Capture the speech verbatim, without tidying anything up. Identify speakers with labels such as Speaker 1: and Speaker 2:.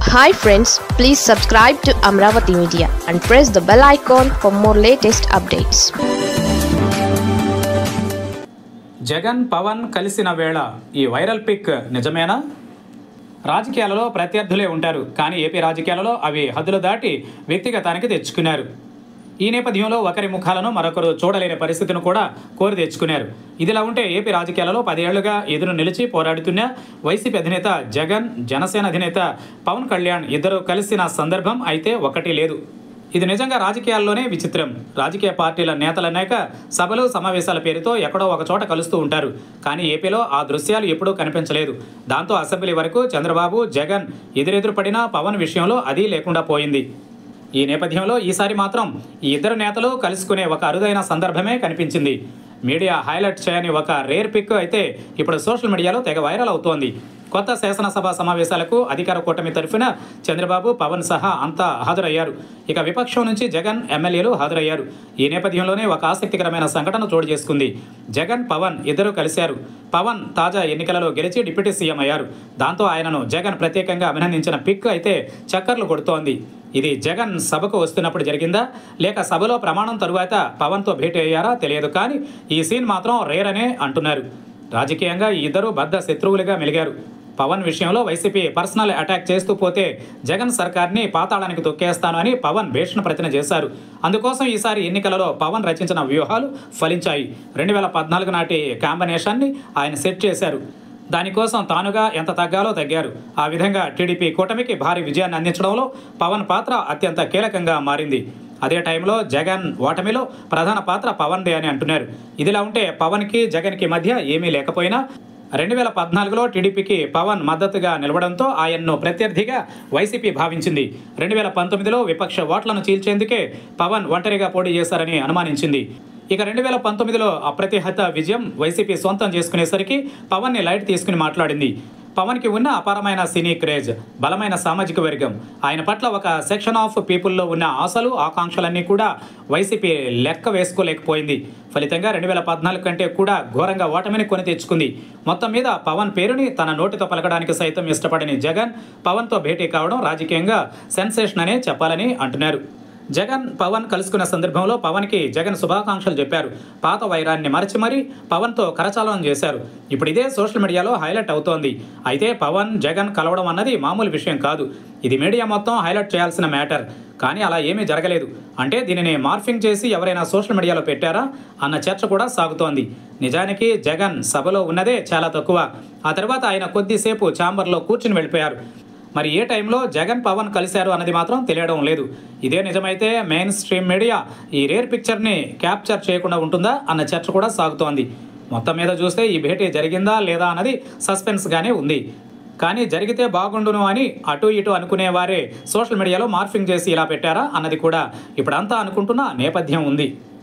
Speaker 1: Hi friends, please subscribe to Amravati Media and press the bell icon for more latest updates.
Speaker 2: Jagan Pawan కలిసిన వేళ ఈ viral pic నిజమేనా? రాజకీయాలలో ప్రత్యర్థులే ఉంటారు, కానీ ఏపీ రాజకీయాలలో అవి హద్దులు దాటి వ్యక్తిగతానికి తెచ్చుకున్నారు. ఈ నేపథ్యంలో ఒకరి ముఖాలను మరొకరు చూడలేని పరిస్థితిని కూడా కోరి తెచ్చుకున్నారు. ఇదిలా ఉంటే ఏపీ రాజకీయాలలో పదేళ్లుగా ఎదురు నిలిచి పోరాడుతున్న వైసీపీ అధినేత జగన్, జనసేన అధినేత పవన్ కళ్యాణ్ ఇద్దరు కలిసిన సందర్భం అయితే ఒకటి లేదు. ఇది నిజంగా రాజకీయాల్లోనే విచిత్రం. రాజకీయ పార్టీల నేతలనేక సభలు సమావేశాల పేరుతో ఎక్కడో ఒక చోట కలుస్తూ ఉంటారు, కానీ ఏపీలో ఆ దృశ్యాలు ఎప్పుడూ కనిపించలేదు. దాంతో అసెంబ్లీ వరకు చంద్రబాబు, జగన్ ఎదురెదురు పడినా పవన్ విషయంలో అది లేకుండా పోయింది. ఈ నేపథ్యంలో ఈసారి మాత్రం ఈ ఇద్దరు నేతలు కలుసుకునే ఒక అరుదైన సందర్భమే కనిపించింది. మీడియా హైలైట్ చేయని ఒక రేర్ పిక్ అయితే ఇప్పుడు సోషల్ మీడియాలో తెగ వైరల్ అవుతోంది. కొత్త శాసనసభ సమావేశాలకు అధికార కూటమి తరఫున చంద్రబాబు, పవన్ సహా అంతా హాజరయ్యారు. ఇక విపక్షం నుంచి జగన్, ఎమ్మెల్యేలు హాజరయ్యారు. ఈ నేపథ్యంలోనే ఒక ఆసక్తికరమైన సంఘటన చోటు చేసుకుంది. జగన్, పవన్ ఇద్దరు కలిశారు. పవన్ తాజా ఎన్నికలలో గెలిచి డిప్యూటీ సీఎం అయ్యారు. దాంతో ఆయనను జగన్ ప్రత్యేకంగా అభినందించిన పిక్ అయితే చక్కర్లు కొడుతోంది. ఇది జగన్ సభకు వస్తున్నప్పుడు జరిగిందా, లేక సభలో ప్రమాణం తరువాత పవన్తో భేటీ అయ్యారా తెలియదు, కానీ ఈ సీన్ మాత్రం రేర్ అనే అంటున్నారు. రాజకీయంగా ఈ ఇద్దరు బద్ధ శత్రువులుగా మెలిగారు. పవన్ విషయంలో వైసీపీ పర్సనల్ అటాక్ చేస్తూ పోతే జగన్ సర్కార్ని పాతాళానికి తొక్కేస్తాను అని పవన్ భీషణ ప్రతిన చేశారు. అందుకోసం ఈసారి ఎన్నికలలో పవన్ రచించిన వ్యూహాలు ఫలించాయి. రెండు వేల పద్నాలుగు నాటి కాంబినేషన్ని ఆయన సెట్ చేశారు. దానికోసం తానుగా ఎంత తగ్గాలో తగ్గారు. ఆ విధంగా టీడీపీ కూటమికి భారీ విజయాన్ని అందించడంలో పవన్ పాత్ర అత్యంత కీలకంగా మారింది. అదే టైంలో జగన్ ఓటమిలో ప్రధాన పాత్ర పవన్దే అని అంటున్నారు. ఇదిలా ఉంటే పవన్కి, జగన్కి మధ్య ఏమీ లేకపోయినా రెండు వేల పద్నాలుగులో టీడీపీకి పవన్ మద్దతుగా నిలవడంతో ఆయన్ను ప్రత్యర్థిగా వైసీపీ భావించింది. రెండు వేల పంతొమ్మిదిలో విపక్ష ఓట్లను చీల్చేందుకే పవన్ ఒంటరిగా పోటీ చేశారని అనుమానించింది. ఇక రెండు వేల పంతొమ్మిదిలో అప్రతిహత విజయం వైసీపీ సొంతం చేసుకునేసరికి పవన్ని లైట్ తీసుకుని మాట్లాడింది. పవన్కి ఉన్న అపారమైన సినీ క్రేజ్, బలమైన సామాజిక వర్గం, ఆయన పట్ల ఒక సెక్షన్ ఆఫ్ పీపుల్లో ఉన్న ఆశలు, ఆకాంక్షలన్నీ కూడా వైసీపీ లెక్క వేసుకోలేకపోయింది. ఫలితంగా రెండు వేల పద్నాలుగు కంటే కూడా ఘోరంగా ఓటమిని కొని తెచ్చుకుంది. మొత్తం మీద పవన్ పేరుని తన నోటితో పలకడానికి సైతం ఇష్టపడని జగన్ పవన్తో భేటీ కావడం రాజకీయంగా సెన్సేషన్ అనే చెప్పాలని అంటున్నారు. జగన్, పవన్ కలుసుకున్న సందర్భంలో పవన్కి జగన్ శుభాకాంక్షలు చెప్పారు. పాత వైరాన్ని మరచి మరీ పవన్తో కరచాలనం చేశారు. ఇప్పుడు ఇదే సోషల్ మీడియాలో హైలైట్ అవుతోంది. అయితే పవన్, జగన్ కలవడం అన్నది మామూలు విషయం కాదు. ఇది మీడియా మొత్తం హైలైట్ చేయాల్సిన మ్యాటర్. కానీ అలా ఏమీ జరగలేదు. అంటే దీనిని మార్ఫింగ్ చేసి ఎవరైనా సోషల్ మీడియాలో పెట్టారా అన్న చర్చ కూడా సాగుతోంది. నిజానికి జగన్ సభలో ఉన్నదే చాలా తక్కువ. ఆ తర్వాత ఆయన కొద్దిసేపు ఛాంబర్లో కూర్చుని వెళ్ళిపోయారు. మరి ఏ టైంలో జగన్, పవన్ కలిశారు అన్నది మాత్రం తెలియడం లేదు. ఇదే నిజమైతే మెయిన్ స్ట్రీమ్ మీడియా ఈ రేర్ పిక్చర్ని క్యాప్చర్ చేయకుండా ఉంటుందా అన్న చర్చ కూడా సాగుతోంది. మొత్తం మీద చూస్తే ఈ భేటీ జరిగిందా లేదా అన్నది సస్పెన్స్గానే ఉంది. కానీ జరిగితే బాగుండును అని అటు ఇటు అనుకునే వారే సోషల్ మీడియాలో మార్ఫింగ్ చేసి ఇలా పెట్టారా అన్నది కూడా ఇప్పుడంతా అనుకుంటున్న నేపథ్యం ఉంది.